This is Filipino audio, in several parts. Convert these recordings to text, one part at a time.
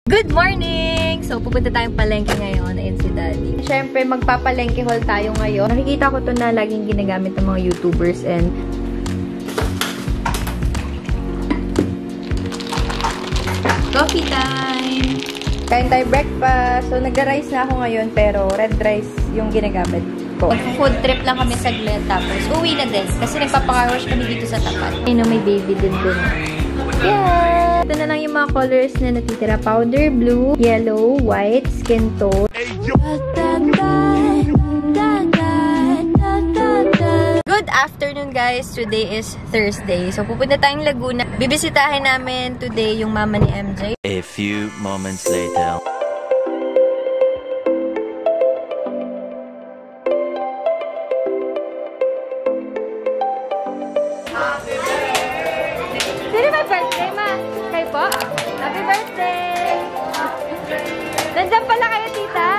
Good morning! So, pupunta tayong palengke ngayon. Ayun si Daddy. Siyempre, magpapalengke haul tayo ngayon. Nakikita ko to na laging ginagamit ng mga YouTubers and coffee time! Kain tayo breakfast. So, nagda-rice na ako ngayon pero red rice yung ginagamit ko. Food trip lang kami saglit tapos uwi na din. Kasi nagpapaka-car wash kami dito sa tapat. Ayun, may baby din dun. Yeah! Ito na lang yung mga colors na natitira. Powder blue, yellow, white, skin tone. Good afternoon guys! Today is Thursday. So pupunta tayong Laguna. Bibisitahin namin today yung mama ni MJ. A few moments later. Sino may birthday, ma? Kayo po? Happy birthday! Nandiyan pala kayo, tita?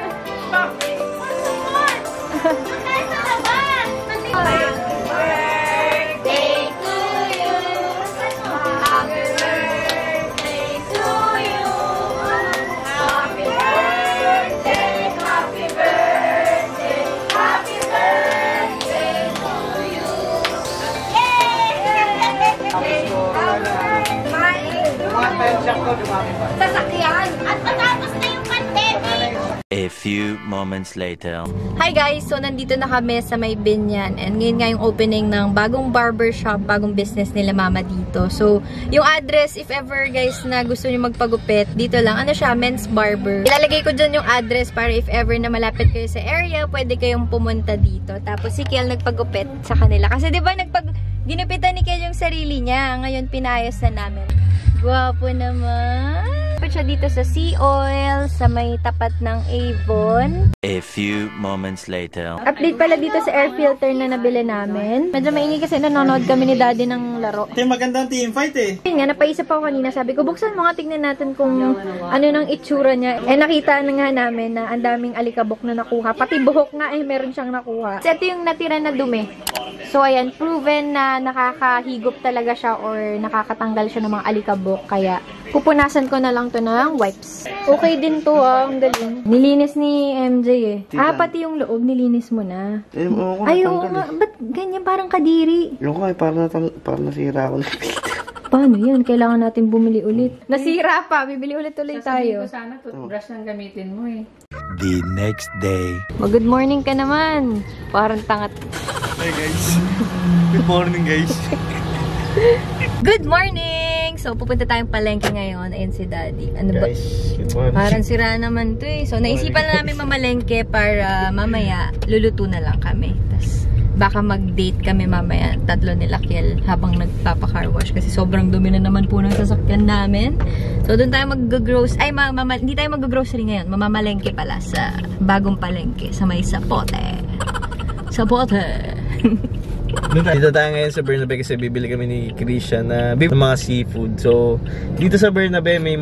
Sasakyan! At matapos na yung pandemic! A few moments later. Hi guys! So, nandito na kami sa May Binyan. And ngayon nga yung opening ng bagong barbershop, bagong business nila mama dito. So, yung address, if ever guys na gusto nyo magpagupit, dito lang. Ano siya? Men's Barber. Ilalagay ko dyan yung address para if ever na malapit kayo sa area, pwede kayong pumunta dito. Tapos si Kiel nagpagupit sa kanila. Kasi diba ginupitan ni Kiel yung sarili niya. Ngayon pinayos na namin. Gwapo naman. Dapat siya dito sa Sea Oil, sa may tapat ng Avon. A few moments later. Update pala dito sa air filter na nabili namin. Medyo maingay kasi nanonood kami ni Daddy ng laro. Ito magandang team fight eh. Yun nga, napaisip ako kanina. Sabi ko, buksan mo nga, tignan natin kung ano nang itsura niya. Eh, nakita na nga namin na ang daming alikabok na nakuha. Pati buhok nga eh, meron siyang nakuha. Kasi ito yung natira na dumi. So, ayan, proven na nakakahigop talaga siya or nakakatanggal siya ng mga alikabok. Kaya, pupunasan ko na lang to ng wipes. Okay din to ang galing. Nilinis ni MJ eh. Pati yung loob, nilinis mo na. Ay, oo nga. Ba't ganyan parang kadiri? Yung ko parang nasira ako na pita. Paano yan? Kailangan natin bumili ulit. Nasira pa. Bibili ulit tayo. Sasabihin ko sana, toothbrush lang gamitin mo eh. The next day. Good morning ka naman. Parang tangat. Hey guys. Good morning guys. Good morning! So, pupunta tayong palengke ngayon. Ayun si Daddy. Ano ba? Good morning. Parang sira naman to eh. So, naisipan na namin mamalengke para mamaya luluto na lang kami. Tapos, baka mag-date kami mamaya. Tatlo nila Kiel habang nagpapa-car wash. Kasi sobrang dumi na naman po ng sasakyan namin. So, doon tayo mag-grocery. Ay, hindi tayo mag-grocery ngayon. Mamamalengke pala sa bagong palengke. Sa may Sapote. Sapote! Dito tayo ngayon sa Bernabe kasi bibili kami ni Christian na mga seafood. So, dito sa Bernabe may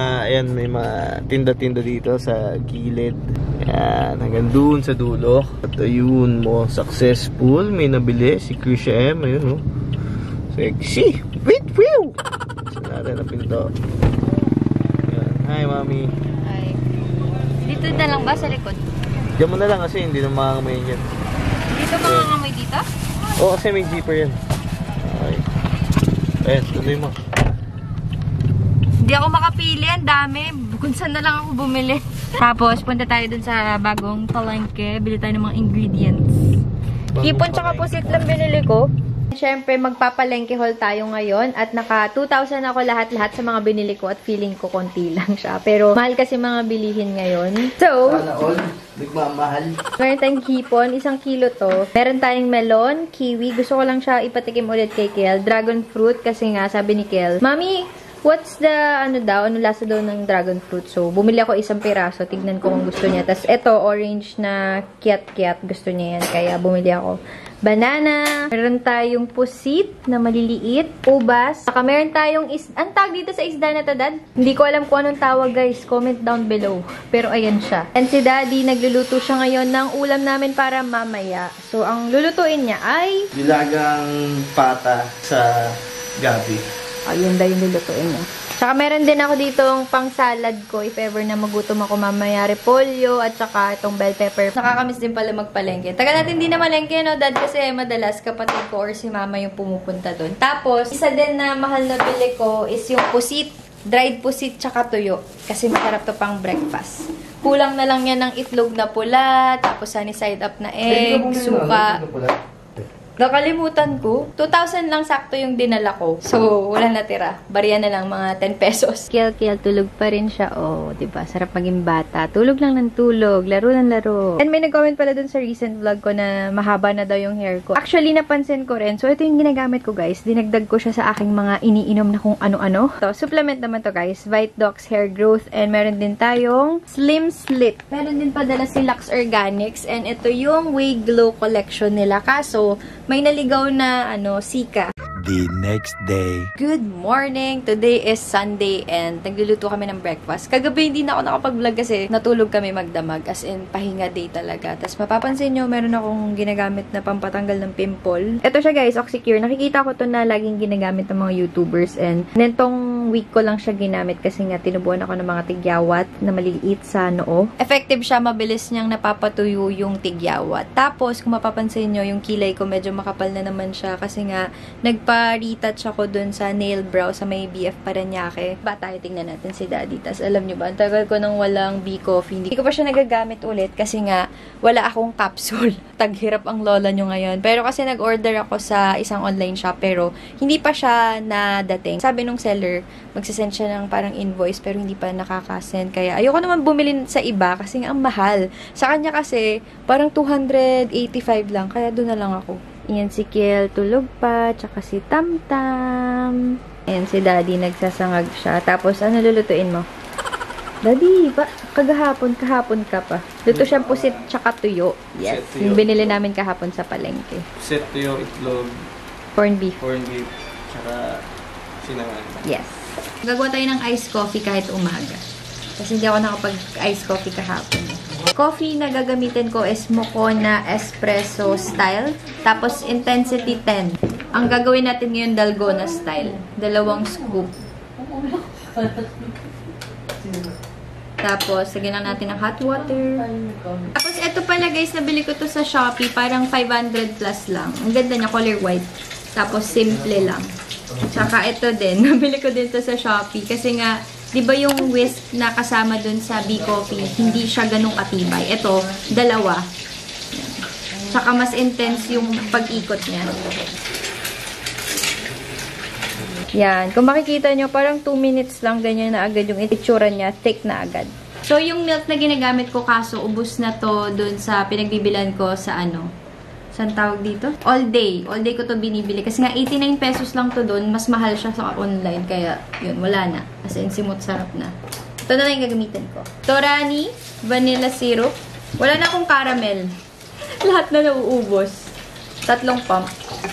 mga tinda-tinda dito sa gilid. Ayan, hanggang doon sa dulo. At ayun mo, successful. May nabili si Christian M. Ayun, oh. Sexy! Wait, whew! Gusto natin na pinto. Ayan. Hi, mami. Ay. Dito na lang ba sa likod? Diyan mo na lang kasi hindi na makakamayin yan. Dito mangangamoy dito? Oo, kasi may jeeper yan. Okay. Ayan, tuloy mo. Hindi ako makapili. Ang dami. Kung saan na lang ako bumili. Tapos, punta tayo dun sa bagong palengke. Bili tayo ng mga ingredients. Hipon tsaka pusit lang binili ko. Siyempre, magpapalengke haul tayo ngayon. At naka 2,000 ako lahat-lahat sa mga binili ko. At feeling ko konti lang siya. Pero, mahal kasi mga bilihin ngayon. So, Sana all, nagmamahal. meron tayong hipon. 1 kilo to. Meron tayong melon, kiwi. Gusto ko lang siya ipatikim ulit kay Kiel. Dragon fruit. Kasi nga, sabi ni Kiel, Mami, what's the, ano lasa daw ng dragon fruit? So, bumili ako 1 piraso. Tignan ko kung gusto niya. Tapos, ito, orange na kiat-kiat. Gusto niya yan. Kaya, bumili ako. Banana. Meron tayong pusit na maliliit. Ubas. Saka meron tayong ang tawag dito sa isda na to, Dad? Hindi ko alam kung anong tawag, guys. Comment down below. Pero ayan siya. And si Daddy, nagluluto siya ngayon ng ulam namin para mamaya. So, ang lulutuin niya ay Nilagang pata sa gabi. ayun daw yung lulutuin niya. Saka meron din ako ditong pang salad ko if ever na magutom ako mamaya. Repolyo at saka itong bell pepper. Nakakamiss din pala magpalengke. Taga natin din na malengke, no, Dad? Kasi madalas kapatid ko or si mama yung pumupunta doon. Tapos, isa din na mahal na bili ko is yung pusit. Dried pusit tsaka tuyo. Kasi masarap to pang breakfast. Kulang na lang yan ng itlog na pula, tapos sunny side up na egg, suka. Nakalimutan ko. 2,000 lang sakto yung dinala ko. So, wala natira. Bariya na lang mga 10 pesos. Kiel, tulog pa rin siya. Oh, diba? Sarap maging bata. Tulog lang ng tulog. Laro ng laro. And may nag-comment pala dun sa recent vlog ko na mahaba na daw yung hair ko. Actually, napansin ko rin. So, ito yung ginagamit ko, guys. Dinagdag ko siya sa aking mga iniinom na kung ano-ano. So, supplement naman to, guys. Vitedox Hair Growth. And meron din tayong Slim Slip. Meron din padala si Lux Organics. And ito yung Way Glow collection nila. Kaso, may naligaw na, sika. The next day. Good morning! Today is Sunday and nagluluto kami ng breakfast. Kagabi hindi na ako nakapag-vlog kasi natulog kami magdamag. As in, pahinga day talaga. Tapos mapapansin nyo, meron akong ginagamit na pampatanggal ng pimple. Ito siya, guys, Oxycure. Nakikita ko to na laging ginagamit ng mga YouTubers and nitong week ko lang siya ginamit kasi nga tinubuan ako ng mga tigyawat na maliliit sa noo. Effective siya, mabilis niyang napapatuyo yung tigyawat. Tapos, kung mapapansin nyo, yung kilay ko medyo makapal na naman siya kasi nga nagpa-retouch ako dun sa nail brow sa may BF Paranaque. Ba tayo, tingnan natin si Daddy. Tas alam nyo ba, ang tagal ko nang walang B-Coffee. Hindi ko pa siya nagagamit ulit kasi nga wala akong capsule. Taghirap ang lola nyo ngayon. Pero kasi nag-order ako sa isang online shop pero hindi pa siya nadating. Sabi nung seller, magsasend siya ng parang invoice pero hindi pa nakakasend. Kaya ayoko naman bumili sa iba kasi nga ang mahal. Sa kanya kasi parang 285 lang. Kaya doon na lang ako. Ayan si Kiel, tulog pa. Tsaka si Tamtam. Ayan si Daddy, nagsasangag siya. Tapos, ano lulutuin mo? Daddy, kahapon ka pa. Luto siyang pusit tsaka tuyo. Yes, yung binili namin kahapon sa palengke. Pusit, tuyo, itlog. Corned beef. Corned beef. Tsaka sinangan. Yes. Gagawa tayo ng iced coffee kahit umaga. Kasi hindi ako nakapag-iced coffee kahapon. Coffee na gagamitin ko is Moccona Espresso style. Tapos intensity 10. Ang gagawin natin ngayon Dalgona style. 2 scoop. Tapos, lagyan lang natin ng hot water. Tapos, ito pala guys, nabili ko to sa Shopee. Parang 500 plus lang. Ang ganda niya, color white. Tapos, simple lang. Tsaka ito din. Nabili ko din to sa Shopee. Kasi nga, di ba yung whisk na kasama dun sa B-Coffee, hindi siya ganun katibay. Ito, 2. Tsaka mas intense yung pag-ikot niya. Yan. Kung makikita nyo, parang 2 minutes lang ganyan na agad yung itsura niya. Thick na agad. So, yung milk na ginagamit ko kaso, ubus na to dun sa pinagbibilan ko sa saan tawag dito? All day. All day ko to binibili. Kasi nga, 89 pesos lang to dun. Mas mahal siya sa online. Kaya, yun, wala na. As in, simot sarap na. Ito na lang yung gagamitin ko. Torani, vanilla syrup. Wala na akong caramel. Lahat na nauubos. 3 pump.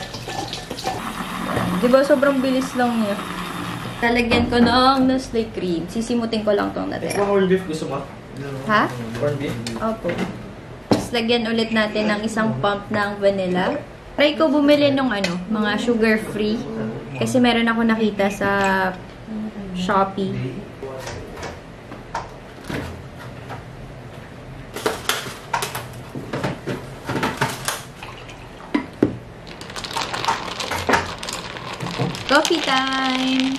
Diba, sobrang bilis lang niya. Talagyan ko ng Nestle cream. Sisimutin ko lang itong natira. Corned beef gusto mo? Ha? Corned beef? Opo. Tapos, lagyan ulit natin ng isang pump ng vanilla. Try ko bumili ng mga sugar-free. Kasi meron ako nakita sa Shopee. Coffee time!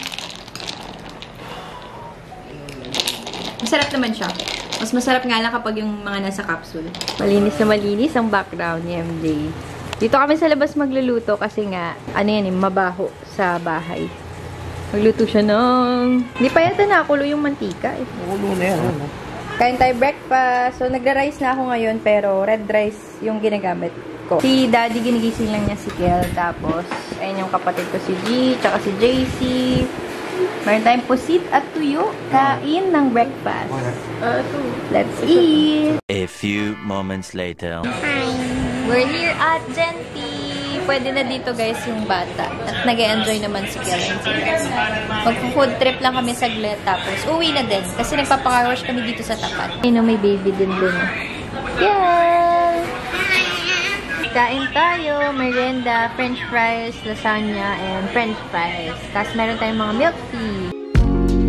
Masarap naman siya. Mas masarap nga lang kapag yung mga nasa capsule. Malinis na malinis ang background ni MJ. Dito kami sa labas magluluto kasi nga, mabaho sa bahay. Magluto siya ng... Hindi pa yata nakulo yung mantika eh. Nakulo na yan. Kain tayo breakfast. So, nagra-rice na ako ngayon pero red rice yung ginagamit ko. Si Daddy, ginigising lang niya si Kiel. Tapos, ayun yung kapatid ko si G, tsaka si JC. Meron tayong pusit at tuyo. Kain ng breakfast. Let's eat! A few moments later. We're here at Genti. Pwede na dito guys yung bata. At nag-enjoy naman si Kiel and si Rex. Mag-food trip lang kami saglit. Tapos uwi na din. Kasi nagpapakarwash kami dito sa tapat. Ayun, may baby din dun. Kiel! Kain tayo. Merienda, french fries, lasagna, and french fries. Tapos meron tayong mga milk tea.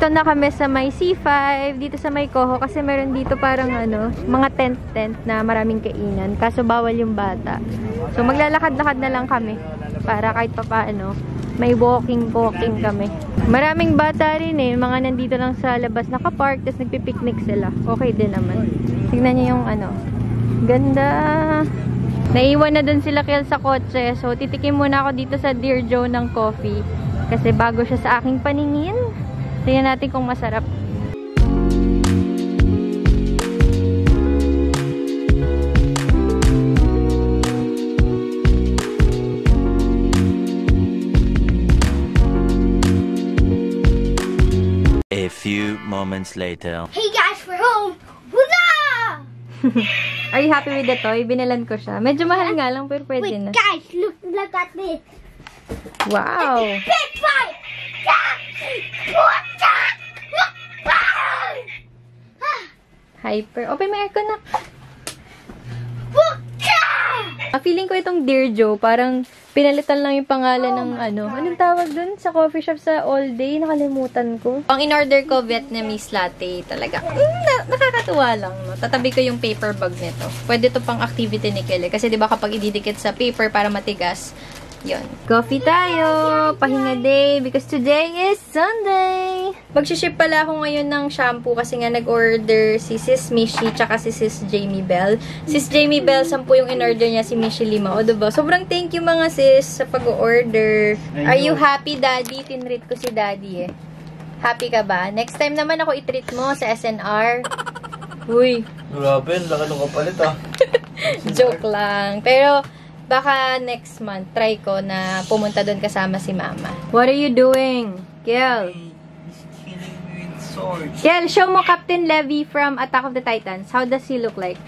Dito na kami sa may C5, dito sa may Coho, kasi meron dito parang mga tent na maraming kainan. Kaso bawal yung bata. So maglalakad-lakad na lang kami para kahit papaano may walking kami. Maraming bata rin mga nandito lang sa labas nakapark, tapos nagpipiknik sila. Okay din naman. Tignan niyo yung ganda. Naiwan na dun sila Kel sa kotse. So titikim muna ako dito sa Dear Joe ng coffee. Kasi bago siya sa aking paningin. Tingnan natin kung masarap. A few moments later. Hey guys, we're home! Huzzah! Are you happy with the toy? Binalan ko siya. Medyo mahal nga lang, pero pwede Wait, na. guys, look at this. Wow! Big fight! Hyper. Open mo aircon na. Feeling ko itong Dear Joe, parang pinalitan lang yung pangalan ng anong tawag dun sa coffee shop sa All Day? Nakalimutan ko. Ang in-order ko, Vietnamese latte talaga. Nakakatuwa lang, no? Tatabi ko yung paper bag nito. Pwede to pang activity ni Kelly. Kasi diba kapag ididikit sa paper para matigas, yun. Coffee tayo! Pahinga day because today is Sunday! Mag-ship pala ako ngayon ng shampoo kasi nga nag-order si Sis Mishi tsaka si Sis Jamie Bell. Sis Jamie Bell, 10 yung in-order niya, si Mishi 5. O diba? Sobrang thank you mga sis sa pag-order. Are you happy, Daddy? Tinreat ko si Daddy eh. Happy ka ba? Next time naman ako i-treat mo sa SNR. Uy! Grabe, laki ng kapalit Joke lang. Pero baka next month, try ko na pumunta doon kasama si Mama. What are you doing? Kiel? Kiel, show mo Captain Levy from Attack of the Titans. How does he look like?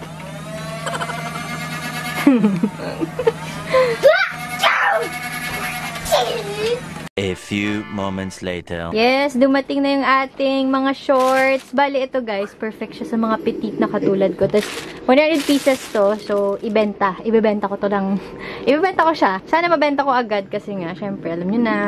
A few moments later. Yes, dumating na yung ating mga shorts. Bali, ito guys, perfect siya sa mga petite na katulad ko. Tapos, 100 pieces to. So, ibenta. Ibebenta ko to ng... Ibebenta ko siya. Sana mabenta ko agad kasi nga, syempre, alam nyo na,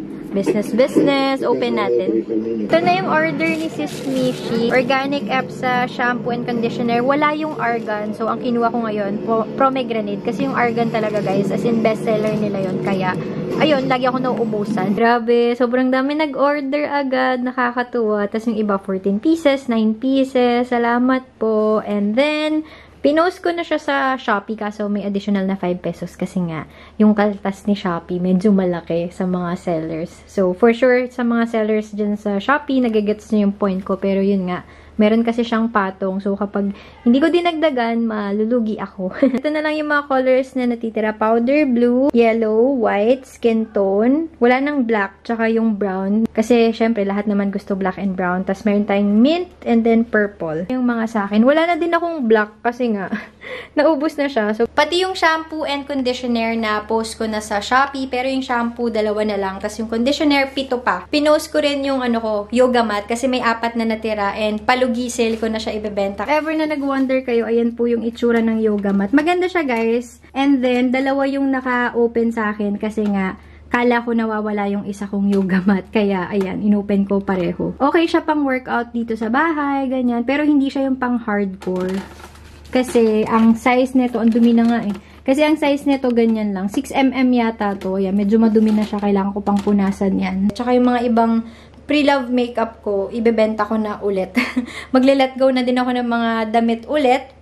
business. Open natin. Ito na yung order ni Sis Mishi. Organic Epsa shampoo and conditioner. Wala yung argan. So, ang kinuha ko ngayon, pomegranate. Kasi yung argan talaga, guys, as in bestseller nila yon. Kaya, ayun, lagi ako nauubusan. Grabe, sobrang dami nag-order agad. Nakakatuwa. Tapos yung iba, 14 pieces, 9 pieces. Salamat po. And then, pinost ko na siya sa Shopee kaso may additional na 5 pesos kasi nga yung kaltas ni Shopee medyo malaki sa mga sellers. So, for sure, sa mga sellers dyan sa Shopee, nagigets na yung point ko. Pero yun nga, meron kasi siyang patong. So, kapag hindi ko dinagdagan, malulugi ako. Ito na lang yung mga colors na natitira. Powder blue, yellow, white, skin tone. Wala nang black, tsaka yung brown. Kasi, syempre, lahat naman gusto black and brown. Tapos, meron tayong mint and then purple. Yung mga sa akin. Wala na din akong black kasi nga, naubos na siya. So, pati yung shampoo and conditioner na post ko na sa Shopee. Pero yung shampoo, 2 na lang. Tapos, yung conditioner, 7 pa. Pinost ko rin yung yoga mat kasi may 4 na natira and palugi-sale ko na siya ibebenta. Ever na nag-wonder kayo, ayan po yung itsura ng yoga mat. Maganda siya, guys. And then, 2 yung naka-open sa akin kasi nga, kala ko nawawala yung isa kong yoga mat. Kaya, ayan, inopen ko pareho. Okay siya pang workout dito sa bahay, ganyan. Pero hindi siya yung pang hardcore. Kasi, ang size nito, ang dumi na nga eh. Kasi ang size nito, ganyan lang. 6mm yata to. Ayan, medyo madumi na siya. Kailangan ko pang punasan yan. Tsaka yung mga ibang pre-love makeup ko, ibebenta ko na ulit. Magle-let go na din ako ng mga damit ulit.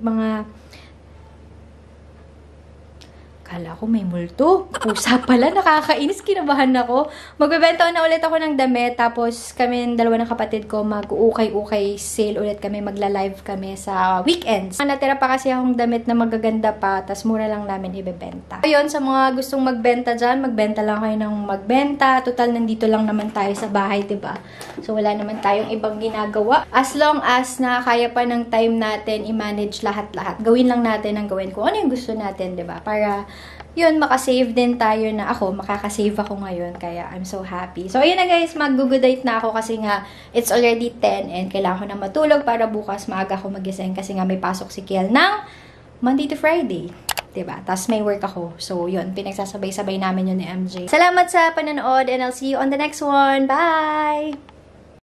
Kala ko may multo. Pusa pala, nakakainis, kinabahan ako. Magbebenta na ulit ako ng damit, tapos kami, 2 ng kapatid ko, mag-ukay-ukay sale ulit kami, magla-live kami sa weekends. Natira pa kasi akong damit na magaganda pa, tapos mura lang namin ibebenta. Ayun, sa mga gustong magbenta dyan, magbenta lang kayo ng magbenta. Total, nandito lang naman tayo sa bahay, diba? So, wala naman tayong ibang ginagawa. As long as na kaya pa ng time natin i-manage lahat-lahat, gawin lang natin ang gawin ko. Ano yung gusto natin, diba? Para yun, makasave din tayo na ako. Makakasave ako ngayon. Kaya, I'm so happy. So, ayun na guys. Mag-good night na ako kasi nga, it's already 10 and kailangan ko na matulog para bukas maaga ako magising kasi nga may pasok si Kiel ng Monday to Friday. Diba? Tapos may work ako. So, yun. Pinagsasabay-sabay namin yun ni MJ. Salamat sa panonood and I'll see you on the next one. Bye!